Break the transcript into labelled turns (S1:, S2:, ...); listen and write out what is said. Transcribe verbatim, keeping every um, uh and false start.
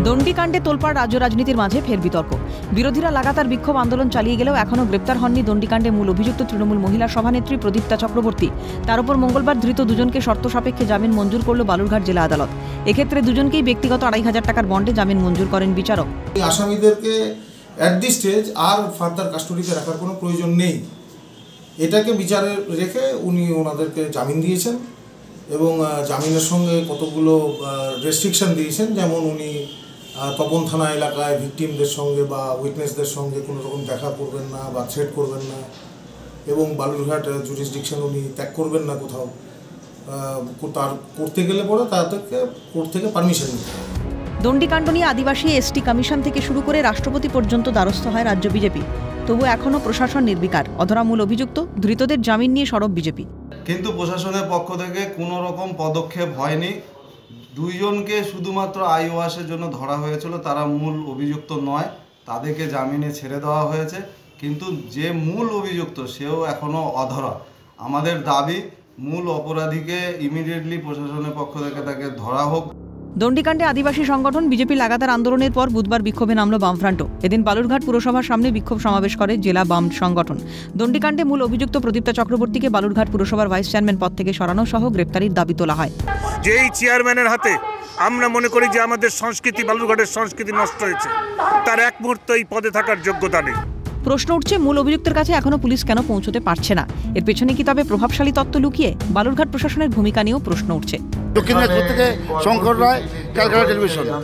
S1: দণ্ডিকাণ্ডে তোলপাড় রাজ্য রাজনীতির মাঝে ফের বিতর্ক। বিরোধীরা লাগাতার বিক্ষোভ আন্দোলন চালিয়ে গেলেও এখনও গ্রেপ্তার হননি দণ্ডিকাণ্ডে মূল অভিযুক্ত তৃণমূল মহিলা সভানেত্রী প্রদীপ্তা চক্রবর্তী। তার উপর মঙ্গলবার ধৃত দুজনকে শর্ত সাপেক্ষে জামিন মঞ্জুর করল বালুরঘাট জেলা আদালত। এক্ষেত্রে দুজনকেই ব্যক্তিগত আড়াই হাজার টাকার বন্ডে জামিন মঞ্জুর করেন বিচারক।
S2: আসামিদেরকে অ্যাট দিস স্টেজ আর ফার্দার কাস্টডিতে রাখার কোনো প্রয়োজন নেই, এটাকে বিচারে রেখে উনি ওনাদেরকে জামিন দিয়েছেন এবং জামিনের সঙ্গে কতগুলো রেস্ট্রিকশন দিয়েছেন, যেমন উনি তপন থানা এলাকায় ভিকটিমদের সঙ্গে বা উইটনেসদের সঙ্গে কোনো রকম দেখা করবেন না বা থ্রেট করবেন না, এবং বালুরঘাট জুরিসডিকশন উনি ত্যাগ করবেন না কোথাও। তার করতে গেলে পরে তাদেরকে কোর্ট থেকে পারমিশন নিতে হবে।
S1: দণ্ডিকাণ্ড নিয়ে আদিবাসী এসটি কমিশন থেকে শুরু করে রাষ্ট্রপতি পর্যন্ত দ্বারস্থ হয় রাজ্য বিজেপি। তবু এখনও প্রশাসন নির্বিকার। অধরা মূল অভিযুক্ত, ধৃতদের জামিন নিয়ে সরব বিজেপি।
S3: কিন্তু প্রশাসনের পক্ষ থেকে কোনো রকম পদক্ষেপ হয়নি। দুইজনকে শুধুমাত্র আই ওয়াশের জন্য ধরা হয়েছিল, তারা মূল অভিযুক্ত নয়, তাদেরকে জামিনে ছেড়ে দেওয়া হয়েছে। কিন্তু যে মূল অভিযুক্ত সেও এখনও অধরা। আমাদের দাবি মূল অপরাধীকে ইমিডিয়েটলি প্রশাসনের পক্ষ থেকে তাকে ধরা হোক।
S1: দণ্ডিকাণ্ডে আদিবাসী সংগঠন বিজেপি লাগাতার আন্দোলনের পর বুধবার বিক্ষোভে নামল বামফ্রন্টও। এদিন বালুরঘাট পুরসভার সামনে বিক্ষোভ সমাবেশ করে জেলা বাম সংগঠন। দণ্ডিকাণ্ডে মূল অভিযুক্ত প্রদীপ্তা চক্রবর্তীকে বালুরঘাট পুরসভার ভাইস চেয়ারম্যান পদ থেকে সরানো সহ গ্রেপ্তারির দাবি তোলা হয়।
S4: যেই চেয়ারম্যানের হাতে আমরা মনে করি যে আমাদের সংস্কৃতি, বালুরঘাটের সংস্কৃতি নষ্ট হয়েছে, তার এক মুহূর্ত এই পদে থাকার যোগ্যতা নেই।
S1: প্রশ্ন উঠছে, মূল অভিযুক্তের কাছে এখনো পুলিশ কেন পৌঁছতে পারছে না? এর পেছনে কি তবে প্রভাবশালী তত্ত্ব লুকিয়ে? বালুরঘাট প্রশাসনের ভূমিকা নিয়েও প্রশ্ন উঠছে।
S5: দক্ষিণ দিনাজপুর থেকে শঙ্কর রায়, ক্যালকাটা টেলিভিশন।